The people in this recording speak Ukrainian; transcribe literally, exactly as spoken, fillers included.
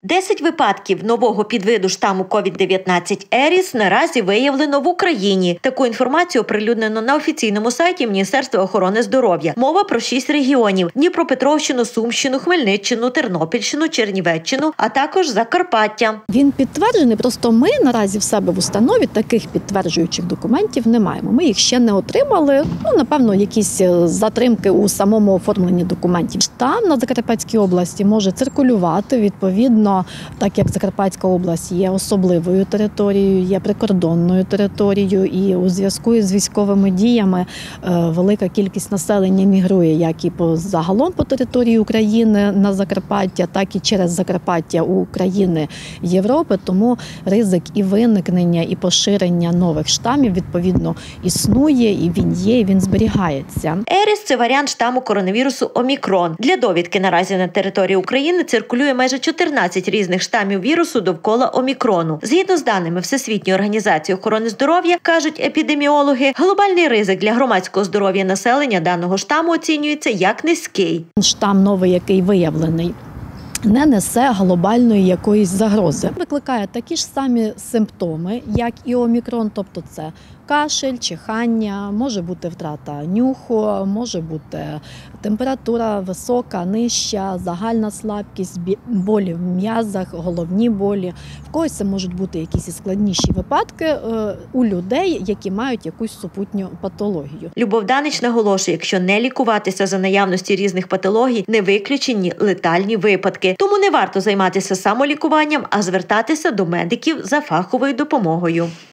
десять випадків нового підвиду штаму ковід дев'ятнадцять Еріс наразі виявлено в Україні. Таку інформацію оприлюднено на офіційному сайті Міністерства охорони здоров'я. Мова про шість регіонів – Дніпропетровщину, Сумщину, Хмельниччину, Тернопільщину, Чернівеччину, а також Закарпаття. Він підтверджений, просто ми наразі в себе в установі таких підтверджуючих документів не маємо. Ми їх ще не отримали, ну, напевно, якісь затримки у самому оформленні документів. Штам на Закарпатській області може циркулювати, відповідно, так як Закарпатська область є особливою територією, є прикордонною територією, і у зв'язку з військовими діями велика кількість населення мігрує як і по загалом по території України на Закарпаття, так і через Закарпаття у України Європи, тому ризик і виникнення, і поширення нових штамів, відповідно, існує, і він є, і він зберігається. Еріс – це варіант штаму коронавірусу Омікрон. Для довідки наразі на території України циркулює майже чотирнадцять різних штамів вірусу довкола Омікрону. Згідно з даними Всесвітньої організації охорони здоров'я, кажуть епідеміологи, глобальний ризик для громадського здоров'я населення даного штаму оцінюється як низький. Штам новий, який виявлений, не несе глобальної якоїсь загрози. Викликає такі ж самі симптоми, як і омікрон, тобто це кашель, чихання, може бути втрата нюху, може бути температура висока, нижча, загальна слабкість, болі в м'язах, головні болі. В когось це можуть бути якісь і складніші випадки у людей, які мають якусь супутню патологію. Любов Данич наголошує, якщо не лікуватися за наявності різних патологій, не виключені летальні випадки. Тому не варто займатися самолікуванням, а звертатися до медиків за фаховою допомогою.